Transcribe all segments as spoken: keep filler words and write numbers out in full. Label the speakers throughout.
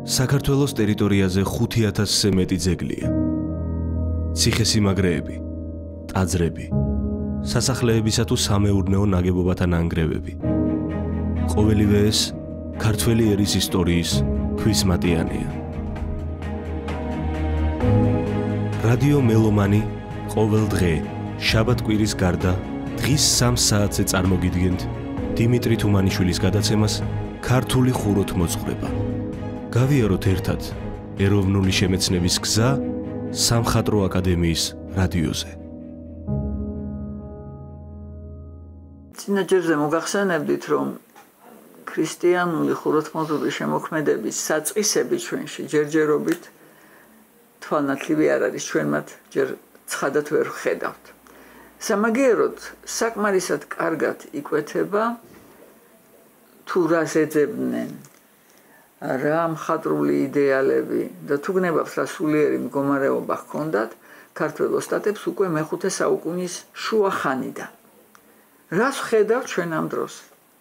Speaker 1: საქართველოს ტერიტორიაზე ხუთი ათასზე მეტი ძეგლია. ციხესიმაგრეები, ტაძრები, სასახლეებისა თუ სამეურნეო ნაგებობათა ნანგრევები. ყოველივე ეს ქართველი ერის ისტორიის ქვისმატიანია. რადიო მელომანი ყოველ დღე შაბათ-კვირის გარდა დღის სამ საათზე წარმოგიდგენთ დიმიტრი თუმანიშვილის გადაცემას ქართული ხუროთმოძღვრება. გავიაროთ ერთად ეროვნული შემეცნების გზა სამხატვრო აკადემიის რადიოზე.
Speaker 2: წინაჯერზე მოგახსენებდით, რომ ქრისტიანული ხუროთმოძღვრის შემოქმედების საწყისები ჩვენში ჯერჯერობით თვალნათლივი არ არის, ჩვენ მათ ჯერ ცხადად ვერ ვხედავთ. სამაგიეროდ საკმარისად კარგად იკვეთება თუ რას ეძებდნენ, რა მხატვრული იდეალები და თუ გნებავს რა სულიერი მდგომარეობა ჰქონდათ ქართველ ოსტატებს უკვე მეხუთე საუკუნის შუა ხანიდან. რას ვხედავთ ჩვენ ამ დროს?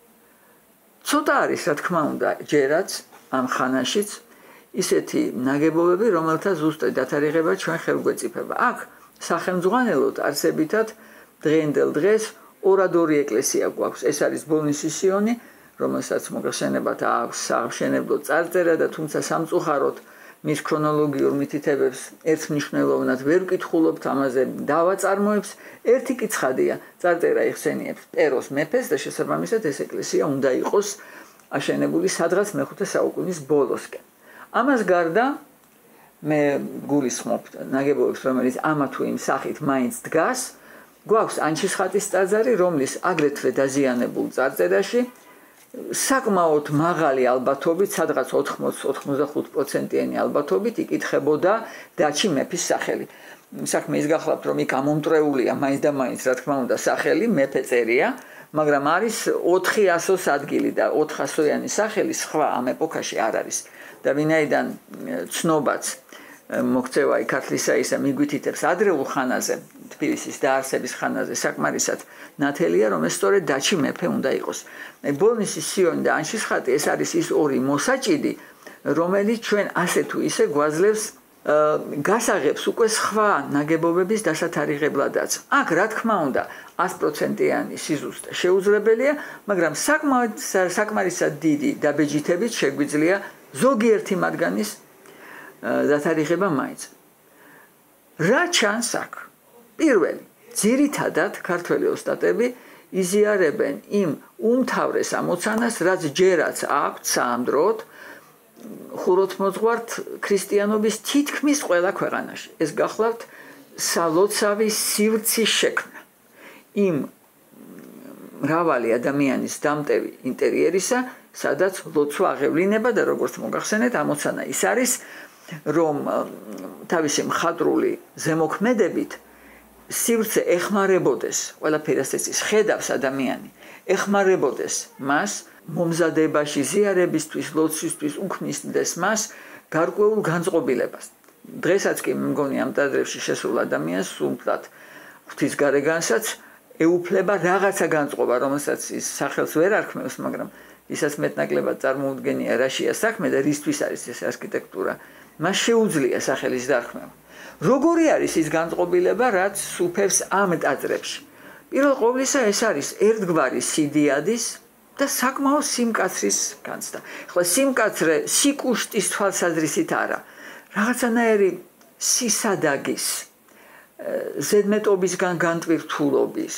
Speaker 2: ცოტა არის, რა თქმა უნდა, ჯერაც ამ ხანაშიც ისეთი ნაგებობები, რომელთა ზუსტად დათარიღება ჩვენ ხელგვეწიფება. აქ სახელმძღვანელოდ არსებითად დღევანდელ დღეს ორადორი ეკლესია გვაქვს. ეს არის ბოლნისის სიონი, რომელსაც მოგახსენებათ აქვს სააღმშენებლო წარწერა და თუმცა სამწუხაროდ მის ქრონოლოგიურ მითითებებს ერთმნიშვნელოვნად ვერ ვკითხულობთ, ამაზე დავაწარმოებს. ერთი კი ცხადია, წარწერა იხსენიებს პეროს მეფეს და შესაბამისად ეს ეკლესია უნდა იყოს აშენებული სადღაც მეხუთე საუკუნის ბოლოსკენ. ამას გარდა მე გულისხმობ ნაგებობებს, რომელიც ამა თუ იმ სახით მაინც დგას. გვაქვს ანჩისხატის ტაძარი, რომლის აგრეთვე დაზიანებულ წარწერაში საკმაოდ მაღალი ალბათობით, სადღაც ოთხმოცი ოცდახუთ პროცენტიანი ალბათობით იკითხებოდა დაჩი მეფის სახელი. საქმე ის გახლავთ, რომ იქ ამომტრეულია მაინც და მაინც, რა თქმა უნდა, სახელი მეფე წერია, მაგრამ არის ოთხი ასოს ადგილი და ოთხასოიანი სახელი სხვა ამ ეპოქაში არ არის. და ვინაიდან ცნობაც მოქცევა ქართლისა ისა მიგვითითებს ადრეულ ხანაზე, თბილისის დაარსების ხანაზე საკმარისად ნათელია, რომ ეს სწორედ დაჩი მეფე უნდა იყოს. ბოლნისის სიონი და ანჩისხატი ეს არის ის ორი მოსაჭიდი, რომელიც ჩვენ ასე თუ ისე გვაძლევს გასაღებს უკვე სხვა ნაგებობების დასათარიღებლადაც. აქ რა თქმა უნდა ას პროცენტიანი სიზუსტე შეუძლებელია, მაგრამ საკმარისად დიდი დაბეჯითებით შეგვიძლია ზოგიერთი მათგანის დათარიღება მაინც. რა ჩანს აქ? პირველი, ძირითადად ქართველი ოსტატები იზიარებენ იმ უმთავრეს ამოცანას, რაც ჯერაც აქვთ საამდროდ ხუროთმოძღვართ ქრისტიანობის თითქმის ყველა ქვეყანაში. ეს გახლავთ სალოცავი სივრცის შექმნა. იმ მრავალი ადამიანის დამტევი ინტერიერისა, სადაც ლოცვა აღევლინება და როგორც მოგახსენეთ, ამოცანა ის არის, რომ თავისი მხატვრული ზემოქმედებით სივრცე ეხმარებოდეს, ყველაფერი ასე ის ხედავს ადამიანი, ეხმარებოდეს მას მომზადებაში, ზიარებისთვის, ლოცვისთვის, უქმნისდეს მას გარკვეულ განწყობილებას. დღესაც კი მგონი ამ ტაძრებში შესულ ადამიანს სულთად ღვთის გარეგანსაც ეუფლება რაღაცა განწყობა, რომელსაც ის სახელს ვერ არქმევს, მაგრამ ისაც მეტნაკლებად წარმოუდგენია რაშია საქმე და რისთვის არის ეს არქიტექტურა, მას შეუძლია სახელის დარქმევა. როგორი არის ის განწყობილება, რაც სუფევს ამ ტაძრებში? პირველ ყოვლისა ეს არის ერთგვარი სიდიადის და საკმაოდ სიმკაცრის განცდა. ხო, სიმკაცრე სიკუშტის თვალსაზრისით არა, რაღაცანაირი სისადაგის, ზედმეტობისგან განტვირთულობის,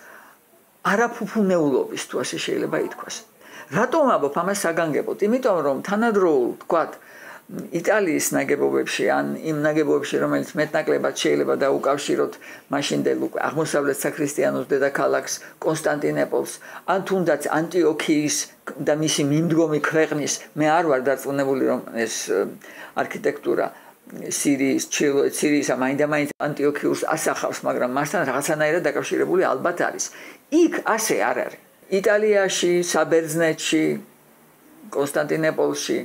Speaker 2: არაფუფუნეულობის, თუ ასე შეიძლება ითქვას. რატომ ამბობ ამას საგანგებოდ? იმიტომ რომ თანადროულ, თქვათ, იტალიის ნაგებობებში ან იმ ნაგებობებში, რომელიც მეტნაკლებად შეიძლება დაუკავშიროთ მაშინდელ უკვე აღმოსავლეთ საქრისტიანოს დედაქალაქს კონსტანტინოპოლს, ან თუნდაც ანტიოქიის და მისი მიმდგომი ქვეყნის, მე არ ვარ დარწმუნებული, რომ ეს არქიტექტურა სირიის, ჩრდილოეთ სირიისა მაინდა-მაინც ანტიოქიურს ასახავს, მაგრამ მასთან რაღაცანაირად დაკავშირებული ალბათ არის. იქ ასე არ არის. იტალიაში, საბერძნეთში, კონსტანტინოპოლში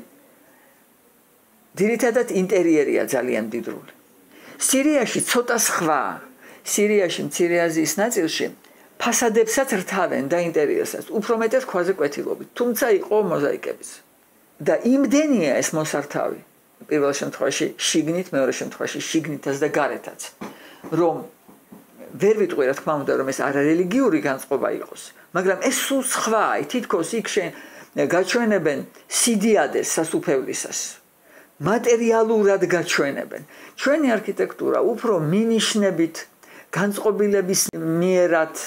Speaker 2: ძირითადად ინტერიერია ძალიან მდიდრული. სირიაში ცოტა სხვა. სირიაში, მცირე აზიის ნაწილში ფასადებსაც რთავენ და ინტერიერსაც, უფრო მეტად ქვაზე კვეთილობით, თუმცა იყო მოზაიკებიც. და იმდენია ეს მოსართავი პირველ შემთხვევაში შიგნით, მეორე შემთხვევაში შიგნითაც და გარეთაც, რომ ვერ ვიტყვი რა თქმა უნდა რომ ეს არარელიგიური განწყობა იყოს, მაგრამ ეს სულ სხვაა, თითქოს იქ შენ გაჩვენებენ სიდიადეს სასუფევლისას, მატერიალურად გაჩვენებენ. ჩვენი არქიტექტურა უფრო მინიშნებით განწყობილების მიერად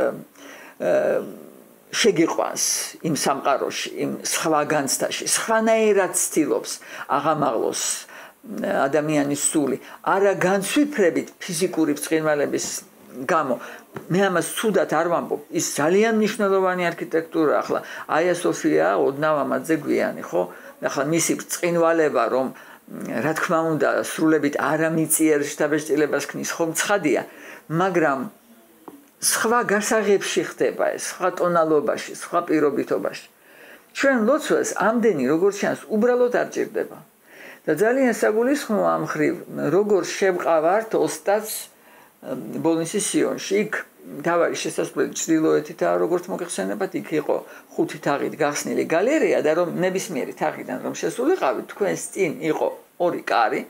Speaker 2: შეგიყვანს იმ სამყაროში, იმ სხვა განცდაში, სხვანაირად ცდილობს აღამაღლოს ადამიანის სული, არა განსვიფრებით ფიზიკური ბრწყინვალების გამო. მე ამას ცუდად არ ვამბობ, ის ძალიან მნიშვნელოვანი არქიტექტურა, ახლა აია სოფია ოდნავ ამაზე გვიანი, ხო? ახლა მისი ბრწყინვალება, რომ რა თქმა უნდა, სრულებით არამიწიერ შთაბეჭდილებას ქმნის, ხომ ცხადია, მაგრამ სხვა გასაღებში ხდება ეს, სხვა ტონალობაში, სხვა პირობითობაში. ჩვენ ლოცვას ამდენი როგორც ჩანს, უბრალოდ არ ჭირდება. და ძალიან საგულისხმოა ამ მხრივ, როგორ შევყავართ ოსტატს ბოლნისის სიონში. იქ თავარი შესასვლელი ჩრდილოეთითაა, როგორც მოგეხსენებათ, იქ იყო ხუთი თაღით გახსნილი გალერეა და რომ ნებისმიერი თაღიდან რომ შესულიყავით, თქვენს წინ იყო ორი კარი.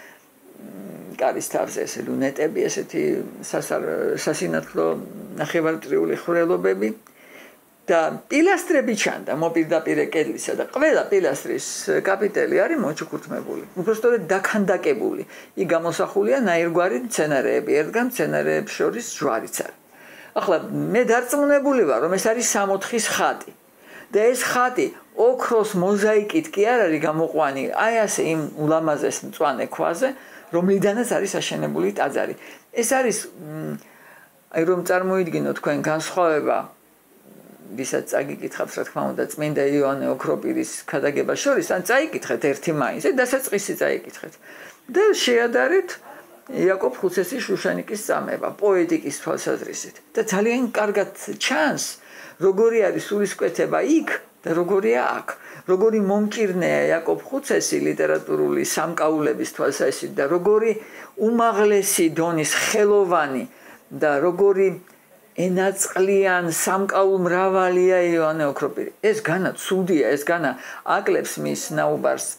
Speaker 2: კარის თავზე ესე ლუნეტები, ესეთი სასინათლო ნახევარწრიული ხვრელობები და პილასტრები ჩანდა მოპირდაპირე კედლისა და ყველა პილასტრის კაპიტელი არის მოჩუქურთმებული. უბრალოდ დაქანდაკებული. იქ გამოსახულია ნაირგვარი მცენარეები, ერთგან მცენარეებს შორის ჯვარიც არის. ახლა მე დარწმუნებული ვარ, რომ ეს არის სამოთხის ხატი. და ეს ხატი ოქროს მოზაიკით კი არ არის გამოყვანი, აი ასე იმ ულამაზეს მწვანე ქვაზე, რომლიდანაც არის აშენებული ტაძარი. ეს არის აი რომ წარმოიდგინოთ თქვენ განსხვავება, ვისაც წაგიკითხავს რა თქმა უნდა წმინდა იოანე ოქროპირის ქადაგებას შორის, ან წაიკითხეთ ერთი მაინც, დასაწყისი წაიკითხეთ. და შეადარეთ იაკობ ხუცესის შუშანიკის წამება, პოეტიკის თვალსაზრისით. და ძალიან კარგად ჩანს, როგორი არის სულისკვეთება იქ და როგორია აქ. როგორი მომჭირნეა იაკობ ხუცესი ლიტერატურული სამკაულების თვალსაზრისით და როგორი უმაღლესი დონის ხელოვანი და როგორი ენაწყლიან სამკაულ მრავალია იოანე ოქროპირი. ეს განა ცუდია, ეს განა აკლებს მის ნაუბარს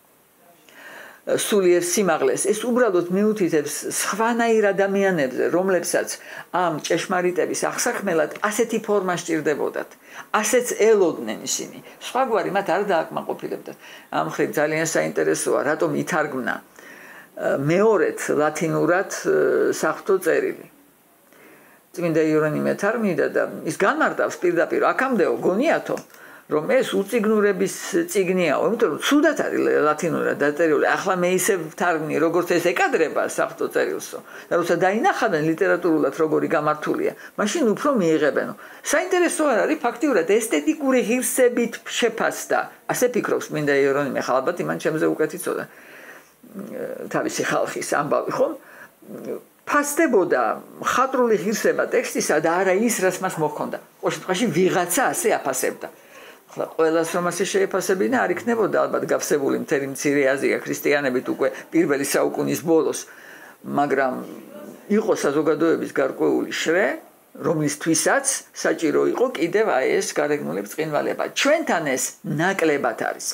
Speaker 2: სულიერ სიმაღლეს. ეს უბრალოდ მიუთითებს სხვანაირ ადამიანებზე, რომლებსაც ამ ჭეშმარიტების აღსაქმელად ასეთი ფორმა სჭირდებოდათ. ასეც ელოდნენ ისინი. სხვაგვარი მათ არ დააკმაყოფილებდათ. ამ მხრივ ძალიან საინტერესოა, რატომ ითარგმნა მეორედ ლათინურად საღვთო წერილი. წმინდა იერონიმე თარგმნიდა და ის განმარტავს პირდაპირ აქამდეო გონიათო, რომ ეს უწიგნურების წიგნიაო, იმიტომ რომ ცუდად არის ლათინურად დაწერილი. ახლა მე ისე ვთარგმნი, როგორც ეს ეკადრება საღვთო წერილსო. და როცა დაინახავენ ლიტერატურულად როგორი გამართულია, მაშინ უფრო მიიღებენო. საინტერესო არ არის ფაქტიურად ესთეტიკური ღირსებით შეფასდა. ასე ფიქრობს წმინდა იერონიმე, ხალხ ალბათ იმან ჩემზე უკეთ იცოდა თავისი ხალხის ამბავი, ხომ? ფასდებოდა ხატრული ღირსება ტექსტისა და არა ის, რაც მას მოჰქონდა. ყოველ შემთხვევაში ვიღაცა ასე აფასებდა. ახლა ყველას რომ ასე შეეფასებინა, არ იქნებოდა ალბათ გავსებული მთელი მცირე აზია ქრისტიანებით უკვე პირველი საუკუნის ბოლოს, მაგრამ იყო საზოგადოების გარკვეული შრე, რომლისთვისაც საჭირო იყო კიდევ აი ეს გარეგნული ბრწყინვალება. ჩვენთან ეს ნაკლებად არის.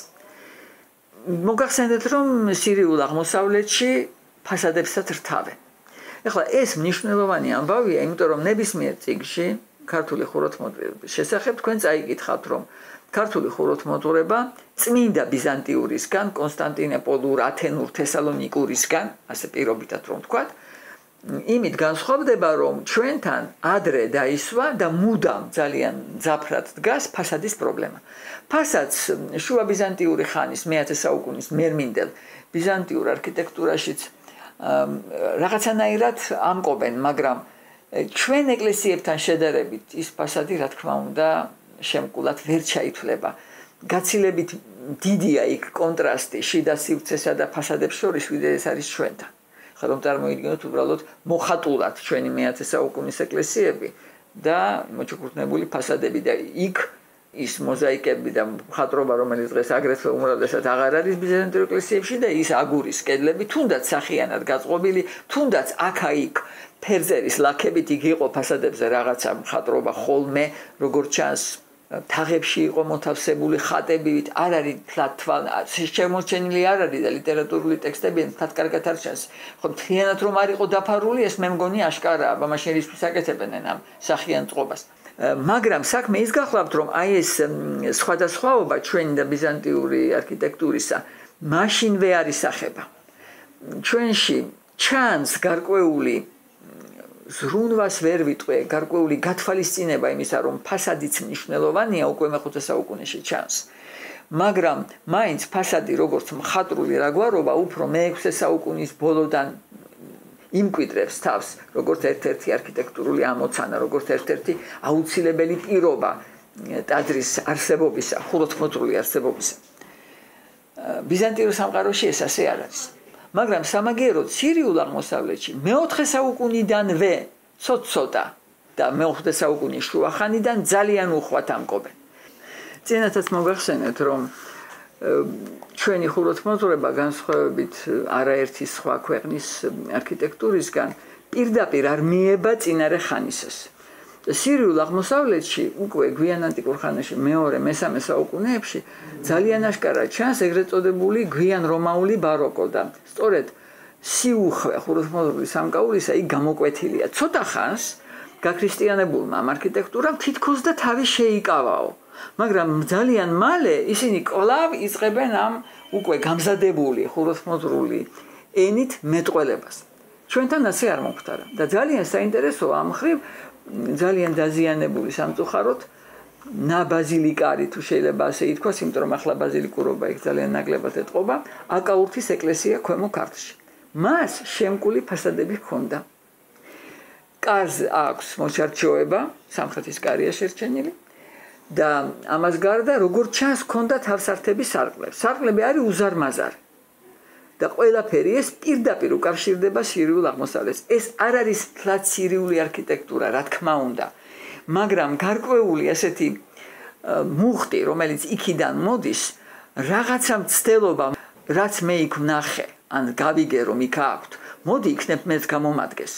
Speaker 2: მოგახსენეთ, რომ სირიულ აღმოსავლეთში ფასადებსაც რთავენ. ახლა ეს მნიშვნელოვანი ამბავია, იმიტომ რომ ნებისმიერ წიგნში ქართული ხუროთმოძღვრების შესახებ თქვენ წაიკითხავთ, რომ ქართული ხუროთმოძღვრება წმინდა ბიზანტიურისგან, კონსტანტინოპოლურ, ათენურ, თესალონიკურისგან, ასე პირობითად რომ ვთქვათ, იმით განსხვავდება, რომ ჩვენთან ადრე დაისვა და მუდამ ძალიან ძაფრად დგას ფასადის პრობლემა. ფასადს შუა ბიზანტიური ხანის მეათე საუკუნის მერმინდელ ბიზანტიურ არქიტექტურაშიც რაღაცანაირად ამკობენ, მაგრამ ჩვენ ეკლესიებთან შედარებით ის ფასადი რა თქმა უნდა შემკულად ვერ ჩაითვლება. გაცილებით დიდია იქ კონტრასტი შიდა სივრცესა და ფასადებს შორის, ვიდრე ეს არის ჩვენთან. ხა რომ წარმოიდგინოთ უბრალოდ მოხატულად ჩვენი მეათე საუკუნის ეკლესიები და მოჩუქურთმებული ფასადები და იქ ის მოზაიკები და მხატვრობა, რომელიც დღეს აგრეთვე უმრავლესად აღარ არის ბიზანტიურ ეკლესიებში და ის აგურის კედლები, თუნდაც სახიანად გაწყობილი, თუნდაც აქა-იქ ფერზერის ლაქებით იქ იყო ფასადებზე რაღაცა მხატვრობა ხოლმე, როგორც ჩანს თაღებში იყო მოთავსებული ხატებით, არ არის თვალ შემორჩენილი არ არის და ლიტერატურული ტექსტები თათ კარგად არ ჩანს. ხო მთლიანად რომ არ იყო დაფარული, ეს მე მგონი აშკარაა, მაშინ რისთვის აკეთებდნენ ამ სახიან წყობას. მაგრამ საქმე ის გახლავთ, რომ აი ეს სხვადასხვაობა ჩვენი და ბიზანტიური არქიტექტურისა მაშინვე არის სახება. ჩვენში ჩანს გარკვეული ზრუნვას ვერ ვიტყვე, გარკვეული გათვალისწინება იმისა, რომ ფასადიც მნიშვნელოვანია, უკვე მეხუთე საუკუნეში ჩანს. მაგრამ მაინც ფასადი როგორც მხატვრული რაგვარობა უფრო მეექვსე საუკუნის ბოლოდან იმკვიდრებს თავს, როგორც ერთ-ერთი არქიტექტურული ამოცანა, როგორც ერთ-ერთი აუცილებელი პირობა ტაძრის არსებობისა, ხუროთმოძღვრული არსებობისა. ბიზანტიურ სამყაროში ეს ასე არ არის. მაგრამ სამაგიეროდ სირიულ აღმოსავლეთში მეოთხე საუკუნიდანვე ცოტ-ცოტა და მეოთხე საუკუნის შუახანიდან ძალიან უხვად ამკობენ. წინათაც მოგახსენეთ, რომ ჩვენი ხუროთმოძღვრება განსხვავებით არაერთი სხვა ქვეყნის არქიტექტურისგან პირდაპირ არ მიება წინარე ხანისას. სირიულ აღმოსავლეთში უკვე გვიან ანტიკურ ხანაში მეორე მესამე საუკუნეებში ძალიან აშკარად ჩანს ეგრეთ წოდებული გვიან რომაული ბაროკო და სწორედ სიუხვე ხუროთმოძღვრის სამკაულისა იქ გამოკვეთილია. ცოტა ხანს გაქრისტიანებულმა ამ არქიტექტურამ თითქოს და თავი შეიკავაო, მაგრამ ძალიან მალე ისინი კვლავ იწყებენ ამ უკვე გამზადებული ხუროთმოძღვრული ენით მეტყველებას. ჩვენთან ასე არ მომხდარა და ძალიან საინტერესოა ამ მხრივ ძალიან დაზიანებული სამწუხაროდ ნაბაზილიკა არის თუ შეიძლება ასე ითქვას, იმიტომ რომ ახლა ბაზილიკურობა იქ ძალიან ნაკლებად ეტყობა, აკაურთის ეკლესია ქვემო ქართლში. მას შემკული ფასადები ჰქონდა. კარზე აქვს მოჩარჩოება, სამხრეთის კარია შერჩენილი და ამას გარდა როგორც ჩანს ჰქონდა თავსართების სარკმლები. სარკმლები არის უზარმაზარი. და ყველაფერი ეს პირდაპირ უკავშირდება სირიულ აღმოსავლეთს. ეს არ არის თლად სირიული არქიტექტურა, რა თქმა უნდა. მაგრამ გარკვეული ასეთი მუხტი, რომელიც იქიდან მოდის, რაღაცა მცდელობა, რაც მე იქ ვნახე, ან გავიგე რომ იქ აქვთ, მოდი იქნებ მეც გამომადგეს.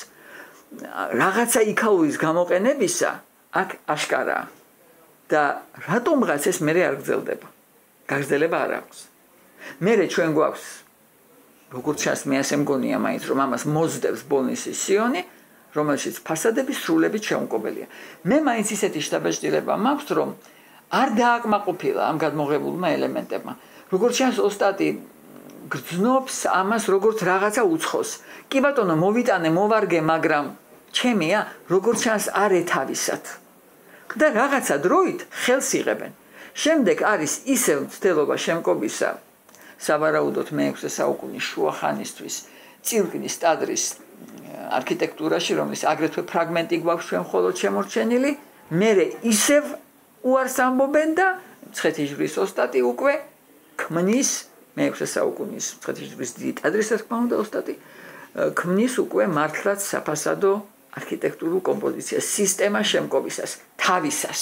Speaker 2: რაღაცა იქაურის გამოყენებისა აქ აშკარაა. და რატომღაც ეს მე არ გრძელდება. გაგრძელება არ აქვს. მე ჩვენ გვაქვს როგორც ჩანს მე ასე მგონია მაინც რომ ამას მოძდებს ბოლნისის სიონი, რომელშიც ფასადები სრულებით შეუმკობელია. მე მაინც ისეთი შთაბეჭდილება მაქვს, რომ არ დააკმაყოფილა ამ გადმოღებულმა ელემენტებმა. როგორც ჩანს ოსტატი გრძნობს ამას როგორც რაღაცა უცხოს. კი ბატონო, მოვიტანე, მოვარგე, მაგრამ ჩემია, როგორც ჩანს არ ეთავისად. და რაღაცა დროით ხელს იღებენ. შემდეგ არის ისევ მცდელობა შემკობისა სავარაუდოდ მეექვსე საუკუნის შუახანისთვის წილკნის ტაძრის არქიტექტურაში, რომლის აგრეთვე ფრაგმენტი გვაქვს ჩვენ მხოლოდ შემორჩენილი, მერე ისევ უარს ამბობენ და მცხეთის-ჯვრის ოსტატი უკვე ქმნის მეექვსე საუკუნის მცხეთის-ჯვრის დიდი ტაძრის რა თქმა უნდა ოსტატი ქმნის უკვე მართლაც საფასადო არქიტექტურულ კომპოზიციას, სისტემას შემკობისას, თავისას.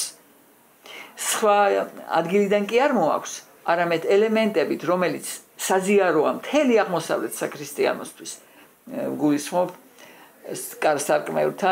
Speaker 2: სხვა ადგილიდან კი არ მოაქვს, არამედ ელემენტებით, რომელიც საზიაროა მთელი აღმოსავლეთ საქრისტიანოსთვის. გულისხმობ კარსარკმელთა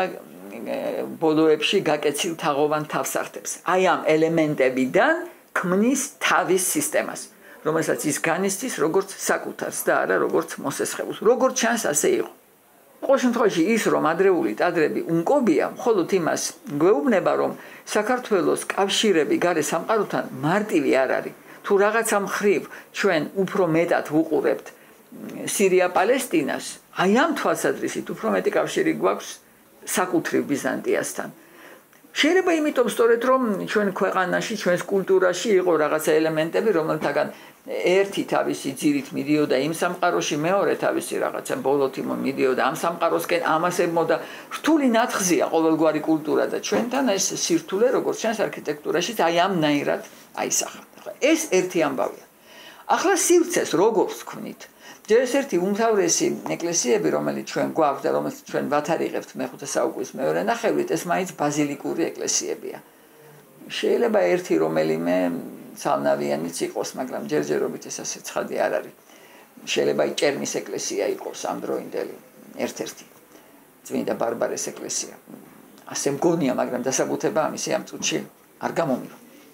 Speaker 2: ბოლოებში გაკეცილ თაღოვან თავსართებს. აი ამ ელემენტებიდან ქმნის თავის სისტემას, რომელსაც ის განიცდის როგორც საკუთარს და არა როგორც მოსესხებულს. როგორც ჩანს, ასე იყო. ყოველ შემთხვევაში ის რომ ადრეული ტაძრები უმკობია, მხოლოდ იმას გვეუბნება, რომ საქართველოს კავშირები გარე სამყაროთან მარტივი არ არის. თუ რაღაცა მხრივ ჩვენ უფრო მეტად ვუყურებთ სირია-პალესტინას, აი ამ თვალსაზრისით უფრო მეტი კავშირი გვაქვს საკუთრივ ბიზანტიასთან. შეიძლება იმიტომ სწორედ რომ ჩვენ ქვეყანაში, ჩვენს კულტურაში იყო რაღაცა ელემენტები, რომელთაგან ერთი თავისი ძირით მიდიოდა იმ სამყაროში, მეორე თავისი რაღაცა ბოლოთი მიდიოდა ამ სამყაროსკენ, ამას ემოდა რთული ნათხზია ყოველგვარი კულტურა და ჩვენთან ეს სირთულე როგორც ჩანს არქიტექტურაში აი ამნაირად აისახა. ეს ერთი ამბავია. ახლა სივრცეს როგორც ვქვნით, ჯერ ეს ერთი უმთავრესი ეკლესიები, რომელიც ჩვენ გვაქვს და რომელიც ჩვენ ვათარიღებთ მეხუთე საუკუნის მეორე ნახევრით, ეს მაინც ბაზილიკური ეკლესიებია. შეიძლება ერთი რომელიმე ცალნავიანიც იყოს, მაგრამ ჯერჯერობით ეს ასე ცხადი არ არის. შეიძლება ჭერმის ეკლესია იყოს ამ დროინდელი, ერთ-ერთი წმინდა ბარბარეს ეკლესია. ასე მგონია, მაგრამ დასაბუთება ამისი ამ წუთში არ გამომივა.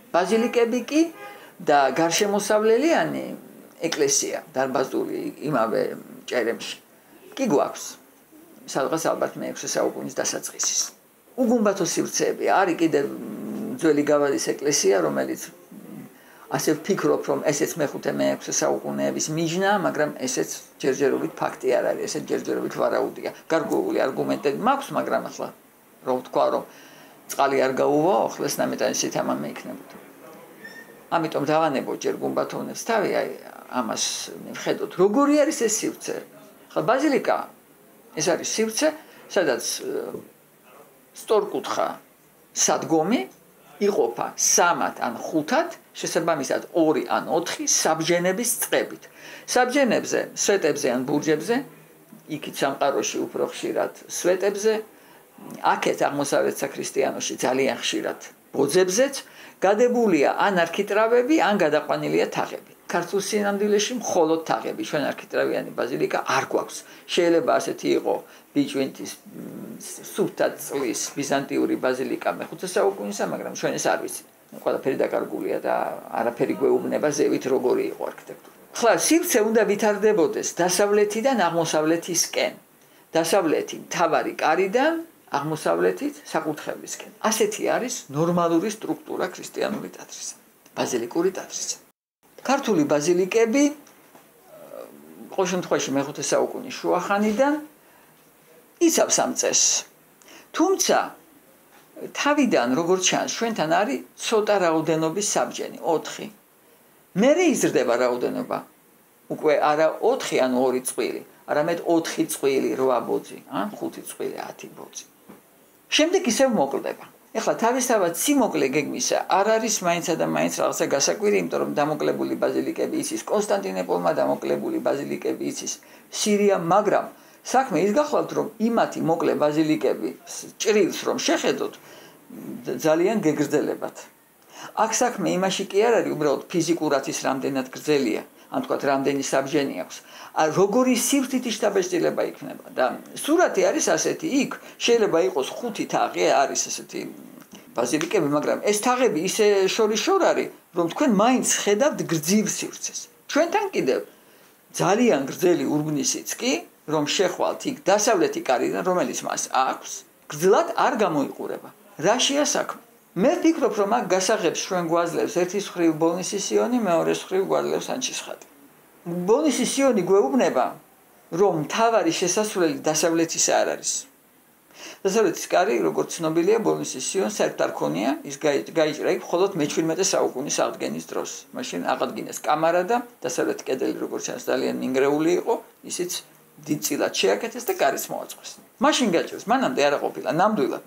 Speaker 2: ბაზილიკები კი და გარშემოსავლელიანი ეკლესია დარბაზული იმავე ჭერემში კი გვაქვს სადღაც ალბათ მეექვსე საუკუნის დასაწყისის უგუმბათო სივრცეები არის კიდევ ძველი გავადის ეკლესია რომელიც ასე ვფიქრობ რომ ესეც მეხუთე მეექვსე საუკუნეების მიჯნა მაგრამ ესეც ჯერჯერობით ფაქტი არ არის ესეც ჯერჯერობით ვარაუდია გარკვეული არგუმენტები მაქვს მაგრამ ახლა რო ვთქვა რომ წყალი არ გაუვა ახლა ნამეტანში თამამი იქნებოდა ამიტომ დავანებო ჯერ გუმბათოვნებს თავი აი ამას მივხედოთ როგორი არის ეს სივრცე ხა ბაზილიკა ეს არის სივრცე სადაც სწორკუთხა სადგომი იყოფა სამად ან ხუთად შესაბამისად ორი ან ოთხი საბჯენების წყებით საბჯენებზე სვეტებზე ან ბურჯებზე იქით სამყაროში უფრო ხშირად სვეტებზე აქეთ აღმოსავლეთ საქრისტიანოში ძალიან ხშირად ბოძებზეც გადებულია ან არქიტრავები ან გადაყვანილია თაღები ქართულ სინამდვილეში მხოლოდ თაღები ჩვენ არქიტრავიანი ბაზილიკა არ გვაქვს შეიძლება ასეთი იყოს ბიჭვინთის სუფთა წლის ბიზანტიური ბაზილიკა მეხუთე საუკუნისა მაგრამ ჩვენ ეს არ ვიცით ყველაფერი დაკარგულია და არაფერი გვეუბნება ზევით როგორი იყო არქიტექტურა ხლა სივრცე უნდა ვითარდებოდეს დასავლეთიდან აღმოსავლეთისკენ დასავლეთი მთავარი კარიდან აღმოსავლეთით საკურთხევლისკენ ასეთი არის ნორმალური სტრუქტურა ქრისტიანული ტაძრისა ბაზილიკური ტაძრისა ქართული ბაზილიკები ყოველ შემთხვევაში მეხუთე საუკუნის შუახანიდან იცავს ამ წესს თუმცა თავიდან როგორც ჩანს ჩვენთან არის ცოტა რაოდენობის საბჯენი ოთხი მერე იზრდება რაოდენობა უკვე არა ოთხი ან ორი წყვილი არამედ ოთხი წყვილი რვა ბოძი ან ხუთი წყვილი ათი ბოძი შემდეგ ისევ მოკლდება ეხლა თავისთავად სიმოკლე გეგმისა არ არის მაინცა და მაინც რაღაცა გასაკვირი იმიტომ რომ დამოკლებული ბაზილიკები იცის კონსტანტინეპოლმა დამოკლებული ბაზილიკები იცის სირია მაგრამ საქმე ის გახლავთ რომ იმათი მოკლე ბაზილიკები ჭრილს რომ შეხედოთ ძალიან გეგრძელებათ აქ საქმე იმაში კი არ არის უბრალოდ ფიზიკურად ის რამდენად გრძელია ან თქვათ რამდენი საბჯენი აქვს როგორი სივრცითი შთაბეჭდილება იქნება და სურათი არის ასეთი იქ შეიძლება იყოს ხუთი თაღი არის ესეთი ბაზილიკები მაგრამ ეს თაღები ისე შორიშორ არის რომ თქვენ მაინც ხედავთ გრძივ სივრცეს ჩვენთან კიდევ ძალიან გრძელი ურბნისიც კი რომ შეხვალთ იქ დასავლეთი კარიდან რომელიც მას აქვს გრძლად არ გამოიყურება რაშია საქმე მე ვფიქრობ რომ აქ გასაღებს ჩვენ გვაძლევს ერთის მხრივ ბოლნისის სიონი მეორეს მხრივ გვაძლევს ანჩისხატი ბოლნისის სიონი გვეუბნება რომ მთავარი შესასვლელი დასავლეთისა არ არის დასავლეთის კარი როგორც ცნობილია ბოლნისის სიონს საერთოდ არ ქონია ის გაიჭრა იქ მხოლოდ მეჩვიდმეტე საუკუნის აღდგენის დროს მაშინ აღადგინეს კამარა და დასავლეთი კედელი როგორც ჩანს ძალიან მინგრეული იყო ისიც დიდწილად შეაკეთეს და კარიც მოაწყვეს მაშინ გაჭირს მანამდე არა ყოფილა ნამდვილად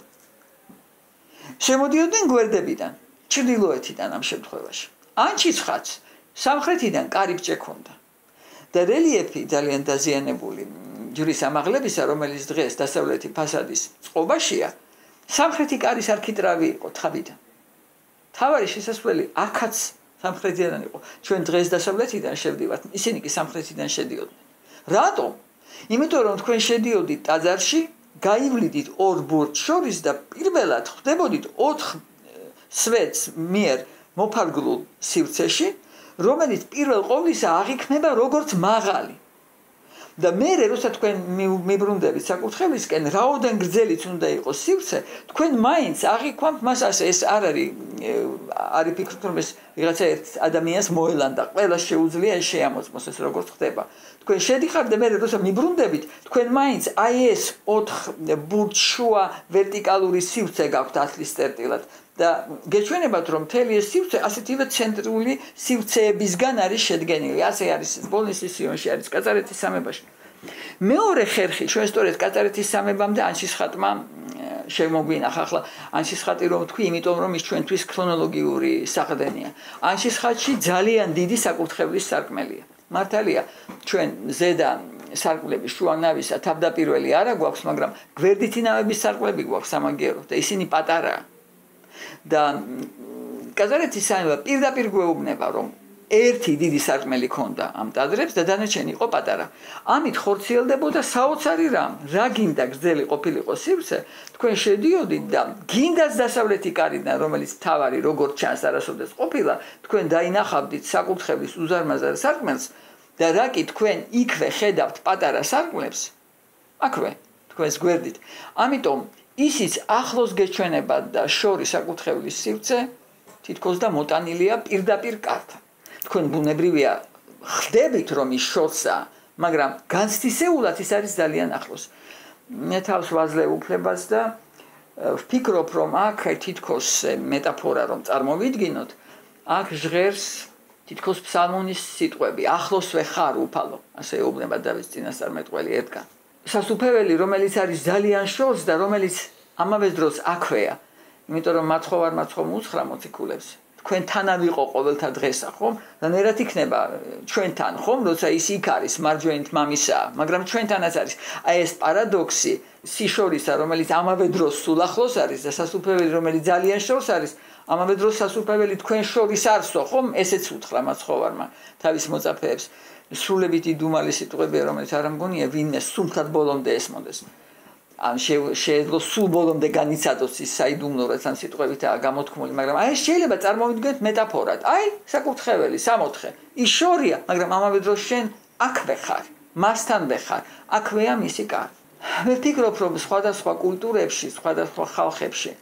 Speaker 2: შემოდიოდნენ გვერდებიდან ჩრდილოეთიდან ამ შემთხვევაში ანჩისხატს სამხრეთიდან კარიბჭე ჰქონდა და რელიეფი ძალიან დაზიანებული ჯვრის ამაღლებისა რომელიც დღეს დასავლეთი ფასადის წყობაშია სამხრეთი კარის არქიტრავი იყო თავიდან თავარი შესასვლელი აქაც სამხრეთიდან იყო ჩვენ დღეს დასავლეთიდან შევდივართ ისინი კი სამხრეთიდან შედიოდნენ რატომ იმიტომ რომ თქვენ შედიოდით ტაძარში გაივლიდით ორ ბურჯს შორის და პირველად ხდებოდით ოთხ სვეტს მიერ მოფარგლულ სივრცეში რომელიც პირველ ყოვლისა აღიქმება როგორც მაღალი და მერე როცა თქვენ მიბრუნდებით საკურთხევლისკენ რაოდენ გრძელიც უნდა იყოს სივრცე თქვენ მაინც აღიქვამთ მას ასე ეს არ არის არის ფიქრობთ რომ ეს ვიღაცა ერთ ადამიანს მოელანდა ყველა შეუძლია ეს შეამოწმოს ეს როგორც ხდება თქვენ შედიხართ და მერე როცა მიბრუნდებით თქვენ მაინც აი ეს ოთხ ბურჯშუა ვერტიკალური სივრცე გაქვთ ათლის წერტილად და გეჩვენებათ რომ მთელი ეს სივრცე ასეთივე ცენტრული სივრცეებისგან არის შედგენილი ასე არის ბოლნისის სიონში არის კაწარეთის სამებაში მეორე ხერხი ჩვენ სწორედ კაწარეთის სამებამდე ანჩისხატმა შემოგვინახა ახლა ანჩისხატი რომ თქვი იმიტომ რომ ის ჩვენთვის ქრონოლოგიური საყრდენია ანჩისხატში ძალიან დიდი საკურთხევლის სარკმელია მართალია ჩვენ ზედა სარკმლები შუა ნავისა თავდაპირველი არა გვაქვს მაგრამ გვერდითი ნავების სარკმლები გვაქვს სამაგიერო და ისინი პატარაა და კაზარეთის სამება პირდაპირ გვეუბნება რომ ერთი დიდი სარკმელი ქონდა ამ ტაძრებს და დანარჩენი იყო პატარა. ამით ხორციელდებოდა საოცარი რამ. რა გინდა გრძელი ყოფილიყო სივრცე, თქვენ შედიოდით და გინდაც დასავლეთი კარიდან, რომელიც თავარი როგორც ჩანს არასოდეს ყოფილა, თქვენ დაინახავდით საკურთხევლის უზარმაზარ სარკმელს და რა კი თქვენ იქვე ხედავთ პატარა სარკმლებს, აქვე თქვენს გვერდით. ამიტომ ისიც ახლოს გეჩვენება და შორი საკურთხევლის სივრცე თითქოს და მოტანილია პირდაპირ კართან. თქვენ ბუნებრივია ხდებით რომ ის შორსა, მაგრამ განცდისეულად ის არის ძალიან ახლოს. მე თავს ვაძლევ უფლებას და ვფიქრობ რომ აქ თითქოს მეტაფორა რომ წარმოვიდგინოთ, აქ ჟღერს თითქოს ფსალმონის სიტყვები, ახლოსვე ხარ უფალო, ასე ეუბნება დავის წინასწარმეტყველი ერთგან. სასუფეველი, რომელიც არის ძალიან შორს და რომელიც ამავე დროს აქვეა, იმიტომ რომ მაცხოვარ მაცხოვ უსხრა მოციქულებს. თქვენ თანა ვიყო ყოველთა დღესა, ხომ? და ნერად იქნება ჩვენთან, ხომ? როცა ის იქ არის, მარჯვენით მამისაა, მაგრამ ჩვენთანაც არის. აი ეს პარადოქსი სიშორისა, რომელიც ამავე დროს სულ ახლოს არის და სასუფეველი, რომელიც ძალიან შორს არის, ამავე დროს სასუფეველი თქვენ შორის არსო, ხომ? ესეც უთხრა მაცხოვარმა თავის მოწაფეებს. სრულებით იდუმალი სიტყვებია, რომელიც არ მგონია ვინმე სულთად ბოლომდე ესმოდეს. ან შეიძლება სულ ბოლომდე განიცადოს ის საიდუმლო რაც ამ სიტყვებითაა გამოთქმული, მაგრამ აი ეს შეიძლება წარმოვიდგინოთ მეტაფორად. აი, საკურთხეველი, სამოთხე, ის შორია, მაგრამ ამავე დროს შენ აქვე ხარ, მასთანვე ხარ, აქვეა მისი კარი. მე ვფიქრობ, რომ სხვადასხვა კულტურებში, სხვადასხვა ხალხებში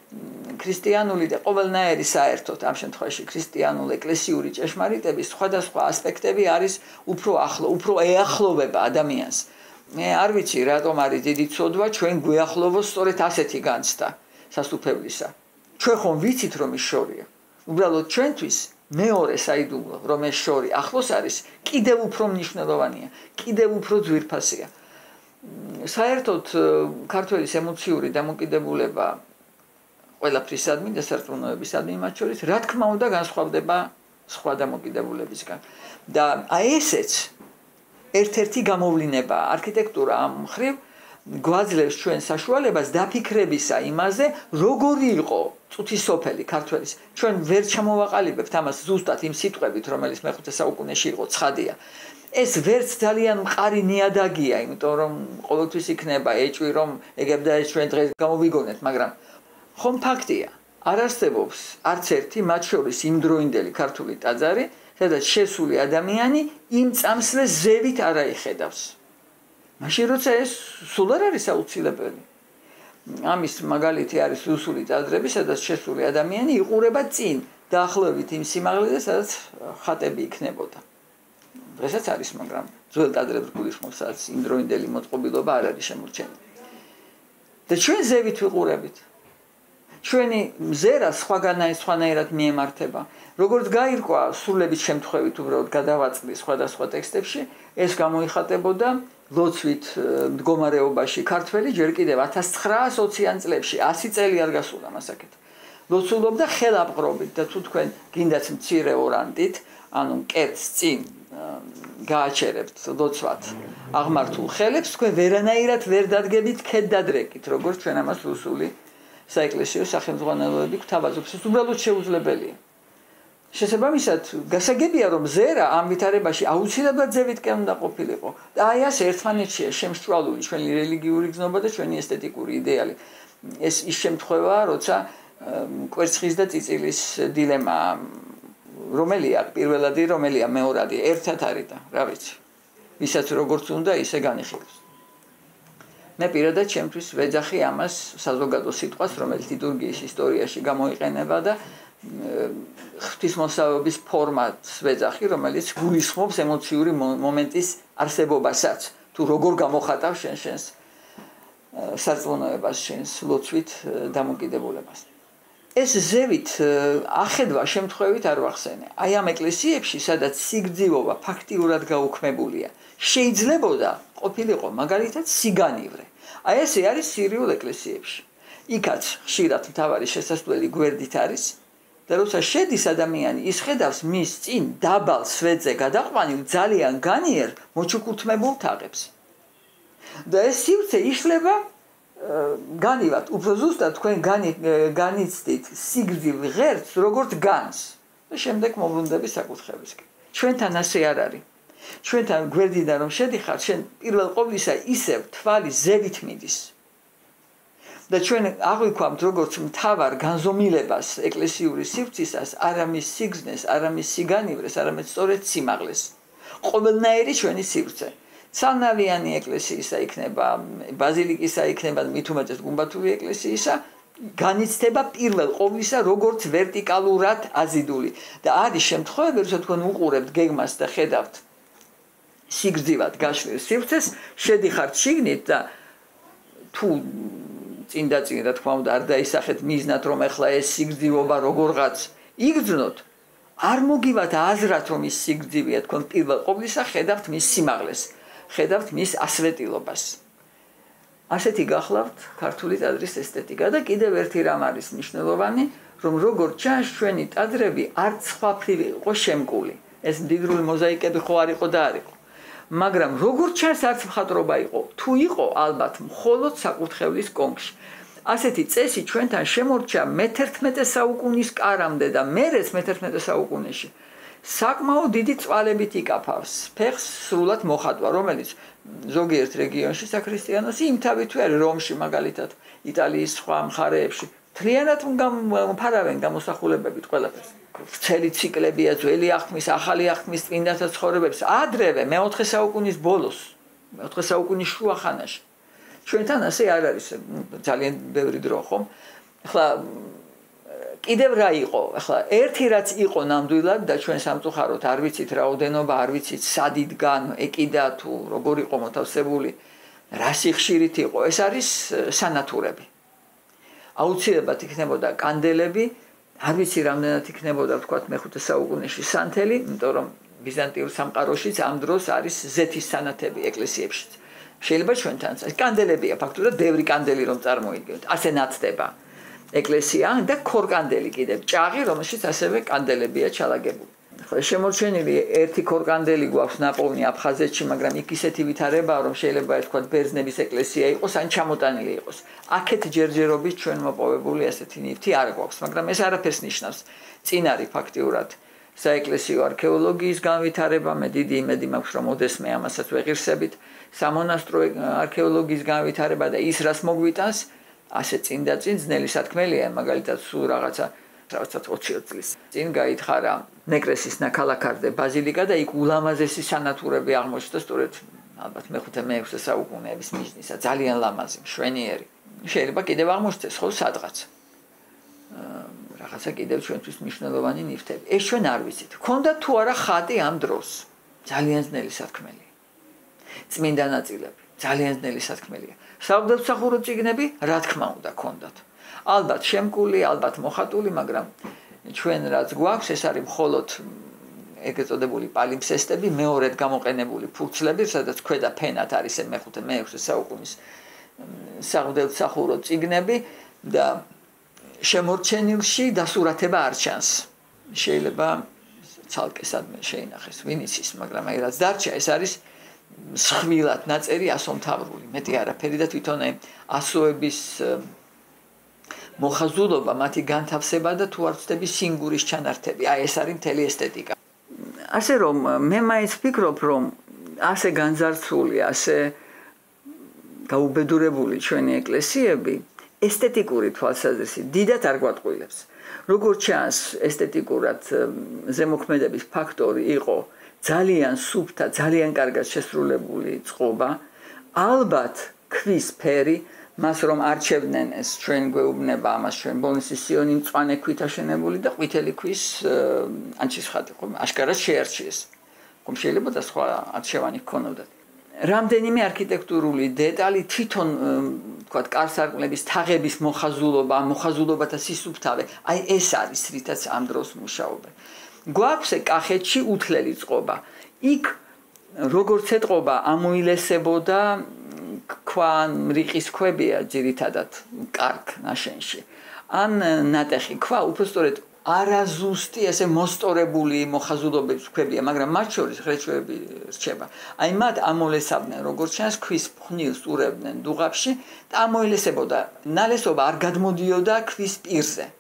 Speaker 2: ქრისტიანული და ყოველნაირი საერთოდ ამ შემთხვევაში ქრისტიანული ეკლესიური ჭეშმარიტების სხვადასხვა ასპექტები არის უფრო ახლო, უფრო ეახლოვება ადამიანს. მე არ ვიცი რატომ არის დიდი ცოდვა ჩვენ გვეახლოვოს სწორედ ასეთი განცდა სასუფევლისა. ჩვენ ხომ ვიცით რომ ის შორია. უბრალოდ ჩვენთვის მეორე საიდუმლო რომ ეს შორი ახლოს არის, კიდევ უფრო მნიშვნელოვანია, კიდევ უფრო ძვირფასია. საერთოდ ქართველის ემოციური დამოკიდებულება ყველაფრისადმი და სარწმუნოებისადმი მათ შორის, რა თქმა უნდა, განსხვავდება სხვა დამოკიდებულებისგან. და აი ესეც ერთ-ერთი გამოვლენა არქიტექტურა ამ მხრივ გვაძლევს ჩვენ საშუალებას დაფიქრებისა იმაზე, როგორი იყო წუთი სოფელი ქართველის. ჩვენ ვერ ჩამოვაყალიბებთ ამას ზუსტად იმ სიტყვებით, რომელიც მეხუთე საუკუნეში იყო ცხადია. ეს ვერც ძალიან მყარი ნიადაგია, იმიტომ რომ ყოველთვის იქნება ეჭვი, რომ ეგებ და ეს ჩვენ დღეს გამოვიგონეთ, მაგრამ ხომ ფაქტია, არ არსებობს არც ერთი მათ შორის იმდროინდელი ქართული ტაძარი, სადაც შესული ადამიანი იმ წამსვლეს ზევით არ აიხედავს. მაშინ როცა ეს სულ არ არის აუცილებელი. ამის მაგალითი არის რუსული ტაძრები, სადაც შესული ადამიანი იყურება წინ დაახლოებით იმ სიმაღლეზე, სადაც ხატები იქნებოდა. დღესაც არის, მაგრამ ძველ ტაძრებს გულისხმობს, სადაც იმდროინდელი მოწყობილობა არ არის შემორჩენილი. და ჩვენ ზევით ვიყურებით. ჩვენი მზერა სხვაგანაირ სხვანაირად მიემართება. როგორც გაირკვა სულების შემთხვევით უბრალოდ გადავაწყდი სხვადასხვა ტექსტებში, ეს გამოიხატებოდა ლოცვით მდგომარეობაში ქართველი ჯერ კიდევ ათას ცხრაას ოციან წლებში, ასი წელი არ გასულა მასაკეთ. ლოცულობდა ხელაპყრობით და თუ თქვენ გინდათ მცირე ორანტით, ანუ მკერდს წინ გააჩერებთ ლოცვად აღმართულ ხელებს, თქვენ ვერანაირად ვერ დადგებით ქედდადრეკით, როგორც ჩვენ ამას რუსული საეკლესიო სახელმძღვანელოები გვთავაზობს, ეს უბრალოდ შეუძლებელია. შესაბამისად, გასაგებია რომ ზერა ამ ვითარებაში აუცილებლად ზევითკენ უნდა ყოფილიყო. და აი ასე ერთმანეთშია შემსჭვალული ჩვენი რელიგიური გზნობა და ჩვენი ესთეტიკური იდეალი. ეს ის შემთხვევაა, როცა კვერცხის და წიწილის დილემა რომელია პირველადი, რომელია მეორადი, ერთად არის და რა ვიცი. ვისაც როგორც უნდა, ისე განიხილავს. მე პირადად ჩემთვის ვეძახი ამას საზოგადო სიტყვას, რომელიც ლიტურგიის ისტორიაში გამოიყენება და ღვთისმოსავების ფორმატს ვეძახი, რომელიც გულისხმობს ემოციური მომენტის არსებობასაც. თუ როგორ გამოხატავ შენ შენს სარწმუნოებას, შენს ლოცვით დამოკიდებულებას. ეს ზევით ახედვა შემთხვევით არ ვახსენე. აი ამ ეკლესიებში, სადაც სიგრძივობა ფაქტიურად გაუქმებულია, შეიძლებოდა ყოფილიყო მაგალითად სიგანივრე. აი ესე არის სირიულ ეკლესიებში. იქაც ხშირად მთავარი შესასვლელი გვერდით არის და როცა შედის ადამიანი, ის ხედავს მის წინ დაბალ სვეტზე გადაყვანილ ძალიან განიერ მოჩუქურთმებულ თაღებს. და ეს სივრცე იშლება განივად, უფრო ზუსტად თქვენ განიცდით სიგრძივ ღერს, როგორც განს. და შემდეგ მოვლუნდები საკუთრებისკენ. ჩვენთან ასე არ არის. ჩვენთან გვერდიდან რომ შედიხარ, შენ პირველ ყოვლისა ისევ თვალი ზევით მიდის. და ჩვენ აღვიქვამთ როგორც მთავარ განზომილებას ეკლესიური სივრცისას, არამის სიგრძნეს, არამის სიგანივრეს, არამედ სწორედ სიმაღლეს. ყოველნაირი ჩვენი სივრცე. ცალნავიანი ეკლესიისა იქნება, ბაზილიკისა იქნება, მით უმეტეს გუმბათური ეკლესიისა, განიცდება პირველ ყოვლისა როგორც ვერტიკალურად აზიდული. და არის შემთხვევები, როცა თქვენ უყურებთ გეგმას და ხედავთ სიგრძივად გაშლილ სივრცეს, შედიხართ შიგნით და თუ წინ და წინ რა თქმა უნდა არ დაისახეთ მიზნად რომ ეხლა ეს სიგრძივობა როგორღაც იგრძნოთ, არ მოგივათ აზრად რომ ის სიგრძივია, თქვენ პირველ ყოვლისა ხედავთ მის სიმაღლეს, ხედავთ მის ასვეტილობას. ასეთი გახლავთ ქართული ტაძრის ესთეტიკა და კიდევ ერთი რამ არის მნიშვნელოვანი, რომ როგორც ჩანს ჩვენი ტაძრები არც სხვაფრივ იყო შემკული. ეს მდიდრული მოზაიკები ხო არ იყო და არ იყო. მაგრამ როგორც ჩანს არც მხატვრობა იყო, თუ იყო ალბათ მხოლოდ საკურთხევლის კონქში. ასეთი წესი ჩვენთან შემორჩა მეთერთმეტე საუკუნის კარამდე და მერეც მეთერთმეტე საუკუნეში. საკმაოდ დიდი წვალებით იკაფავს ფეხს სრულად მოხატვა, რომელიც ზოგიერთ რეგიონში საქრისტიანოსი იმთავითვე არის რომში მაგალითად, იტალიის სხვა მხარეებში. მთლიანად მფარავენ გამოსახულებებით ყველაფერს. ვრცელი ციკლებია ძველი აღთქმის, ახალი აღთქმის წმინდათა ცხოვრებებს, ადრევე მეოთხე საუკუნის ბოლოს, მეოთხე საუკუნის შუა ხანაში. ჩვენთან ასე არ არის ძალიან ბევრი დრო, ხომ? ახლა კიდევ რა იყო? ახლა ერთი რაც იყო ნამდვილად და ჩვენ სამწუხაროდ არ ვიცით რაოდენობა, არ ვიცით სად იდგან, ეკიდა თუ როგორ იყო მოთავსებული, რა სიხშირით იყო, ეს არის სანათურები. აუცილებლად იქნებოდა კანდელები, არ ვიცი რამდენად იქნებოდა ვთქვათ მეხუთე საუკუნეში სანთელი, იმიტომ რომ ბიზანტიურ სამყაროშიც ამ დროს არის ზეთის სანათები ეკლესიებშიც. შეიძლება ჩვენთანაც კანდელებია ფაქტურად ბევრი კანდელი რომ წარმოიდგინოთ, ასე ნათდება ეკლესია და ქორკანდელი კიდევ ჭაღი, რომელშიც ასევე კანდელებია ჩალაგებული. ხო, შემორჩენილი ერთი ქორკანდელი გვაქვს ნაპოვნი აფხაზეთში, მაგრამ იქ ისეთი ვითარებაა, რომ შეიძლება ეთქვათ ბერძნების ეკლესია იყოს ან ჩამოტანილი იყოს. აქეთ ჯერჯერობით ჩვენ მოპოვებული ასეთი ნივთი არ გვაქვს, მაგრამ ეს არაფერს ნიშნავს. წინ არის ფაქტიურად საეკლესიო არქეოლოგიის განვითარება, მე დიდი იმედი მაქვს, რომ ოდესმე ამასაც ვეღირსებით, სამონასტრო არქეოლოგიის განვითარება და ის რას მოგვიტანს, ასე წინ და წინ ძნელი სათქმელია, მაგალითად სულ რაღაცა რასაც ოცი წლის წინ გაითხარა ნეკრესის ნაქალაქარზე ბაზილიკა და იქ ულამაზესი სანათურები აღმოჩნდა სწორედ ალბათ მეხუთე მეექვსე საუკუნეების მიზნისა, ძალიან ლამაზი, მშვენიერი. შეიძლება კიდევ აღმოჩნდეს ხო სადღაც. რაღაცა კიდევ ჩვენთვის მნიშვნელოვანი ნივთები. ეს ჩვენ არ ვიცით. ქონდა თუ არა ხატი ამ დროს? ძალიან ძნელი სათქმელია. წმინდა ნაწილები, ძალიან ძნელი სათქმელია. საღვთისმსახურო წიგნები, რა თქმა უნდა, ქონდათ. ალბათ შემკული, ალბათ მოხატული, მაგრამ ჩვენ რაც გვაქვს, ეს არის მხოლოდ ეგრეთ წოდებული პალიmpsestები, მეორედ გამოყენებული ფურცლები, სადაც ქვედა ფენად არის მეხუთე მეექვსე საუკუნის საღვთისმსახურო წიგნები და შემორჩენილში დასურათება არ ჩანს. შეიძლება ცალკე სადმე შეინახეს ვინიცის, მაგრამ აი რაც დარჩა, ეს არის მსხვილად ნაწერი ასომთავრული, მეტი არაფერი და თვითონ ასოების მოხაზულობა, მათი განთავსება და თუ არ ვცდები სინგურის ჩანართები. აი ეს არის მთელი ესთეტიკა. ასე რომ მე მაინც ვფიქრობ, რომ ასე განძარცვული, ასე გაუბედურებული ჩვენი ეკლესიები ესთეტიკური თვალსაზრისით დიდად არ გვატყუილებს. როგორც ჩანს, ესთეტიკურად ზემოქმედების ფაქტორი იყო ძალიან სუფთა, ძალიან კარგად შესრულებული წყობა, ალბათ ქვის ფერი, მას რომ არჩევდნენ ეს ჩვენ გვეუბნება ამას ჩვენ ბონისის სიონი მწვანე ქვით აშენებული და ყვითელი ქვის ანჩის ხატი, ხომ აშკარად შეარჩიეს. ხომ შეიძლება და სხვა არჩევანი ჰქონოდათ. რამდენიმე არქიტექტურული დეტალი თვითონ ვთქვათ კარ-სარკმლების თაღების მოხაზულობა, მოხაზულობათა სისუფთავე, აი ეს არის რითაც ამ დროს მუშაობენ. გვაქვს კახეთში უთლელი წყობა. იქ როგორც ეთყობა ამოილესებოდა ქვან რიყის ქვებია ძირითადად კარგ ნაშენში. ან ნატეხი ქვა, უბრალოდ არაზუსტი ესე მოსწორებული მოხაზულობების ქვებია, მაგრამ მათ შორის ხრეჩვეები რჩება. აი მათ ამოლესავდნენ, როგორც ჩანს, ქვის ფხვნილს ურევდნენ დუღაბში და ამოილესებოდა. ნალესობა არ გადმოდიოდა ქვის პირზე.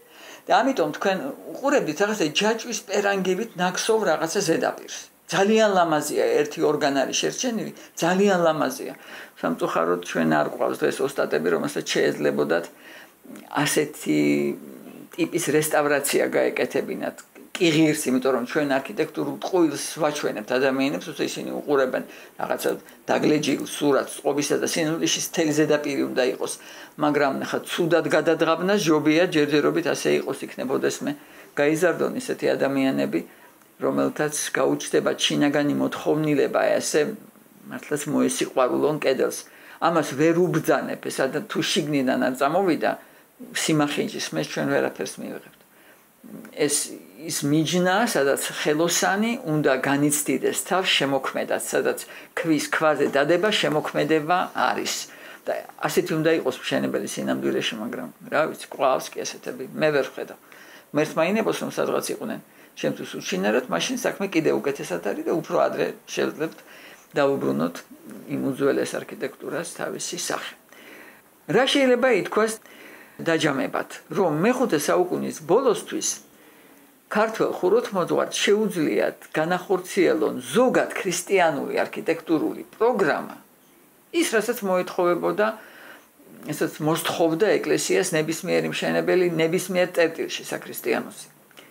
Speaker 2: და ამიტომ თქვენ უყურებთ რაღაცა ჯაჭვის პერანგებით ნაკსოვ რაღაცა ზედაპირს. ძალიან ლამაზია ერთი ორგან არის შერჩენილი, ძალიან ლამაზია. სამწუხაროდ ჩვენ არ გვყავს დღეს ოსტატები, რომელსაც შეეძლებოდათ ასეთი ტიპის რესტავრაცია გაეკეთებინათ. კი ღირს, იმიტომ რომ ჩვენ არქიტექტურულ ტყუილს ვაჩვენებთ ადამიანებს, უსე ისინი უყურებენ რაღაცა დაგლეჯილ სურათს წყობისა და სინამდვილეში მთელი ზედაპირი უნდა იყოს, მაგრამ ნახა ცუდად გადადღაბნა ჯობია ჯერჯერობით ასე იყოს იქნებოდეს მე გაიზარდონ ისეთი ადამიანები, რომელთაც გაუჩნდება ჩინაგანი მოთხოვნილება, ასე მართლაც მოესიყვარულონ კედელს. ამას ვერ უბძანებ, ეს და თუ შიგნიდან არ წამოვიდა სიმახინჯის მე ჩვენ ვერაფერს მივიღებთ. ეს ის მიჯნა, სადაც ხელოსანი უნდა განიცდიდეს თავს შემოქმედად, სადაც ქვის ქვაზე დადება შემოქმედება არის. და ასეთი უნდა იყოს მშენებელი სინამდვილეში, მაგრამ რა ვიცი, ყავს კი ასეთები, მე ვერ ვხედავ. მერთმაინებოს რომ სადღაც იყვნენ, შემთხვევით უჩინაროთ, მაშინ საქმე კიდევ უკეთესად არის და უფრო ადრე შევძლებთ დაუბრუნოთ იმ უძველეს არქიტექტურას თავისი სახე. რა შეიძლება ითქვას დაჯამებად, რომ მეხუთე საუკუნის ბოლოსთვის ქართველ ხუროთმოძღვარს შეუძლიათ განახორციელონ ზოგად ქრისტიანული არქიტექტურული პროგრამა, ის რასაც მოეთხოვებოდა, ესაც მოსთხოვდა ეკლესიას ნებისმიერი მშენებელი ნებისმიერ წერტილში საქრისტიანოსი.